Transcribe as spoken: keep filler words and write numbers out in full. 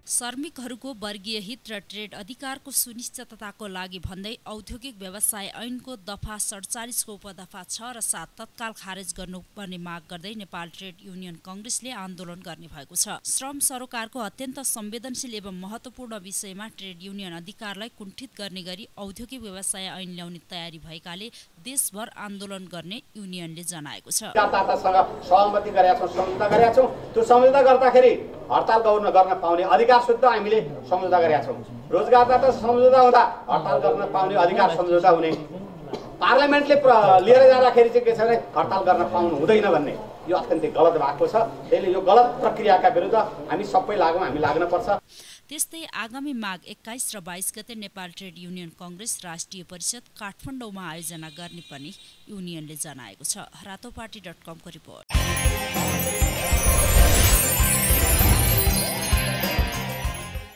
श्रमिकहरूको वर्गीय हित र ट्रेड अधिकारको सुनिश्चितताको लागि भन्दै औद्योगिक व्यवसाय ऐनको दफा सडचालिसको उपदफा छ र सात तत्काल खारेज गर्नुपर्ने माग गर्दै नेपाल ट्रेड युनियन कङ्ग्रेसले आन्दोलन गर्ने भएको छ। श्रम सरोकारको अत्यन्त संवेदनशील एवं महत्त्वपूर्ण विषयमा ट्रेड युनियन अधिकारलाई कुण्ठित गर्ने गरी औद्योगिक व्यवसाय ऐन ल्याउने तयारी भएकाले देशभर आन्दोलन गर्ने युनियनले जनाएको छ। सहमति गरेका छौँ, सम्झौता गरेका छौँ। त्यो सम्झौता गर्दाखेरि हडताल गर्न गर्न पाउने अधिकार शुद्ध हामीले सम्झौता गरेका छौँ। रोजगारदाता सम्झौता हुँदा हडताल गर्न पाउने अधिकार सम्झौता हुने, पार्लियामेन्टले लिएर जाँदाखेरि चाहिँ के छ भने हडताल गर्न पाउनु हुँदैन भन्ने यो अत्यन्तै गलत भएको छ। त्यसले यो गलत प्रक्रियाका विरुद्ध हामी सबै लागौँ, हामी लाग्न पर्छ। त्यस्तै आगामी माघ एक्काइस र बाइस गते नेपाल ट्रेड युनियन कङ्ग्रेस राष्ट्रिय परिषद काठमाडौँमा आयोजना गर्ने पनि युनियनले जनाएको छ। रातोपाटी डट कमको रिपोर्ट।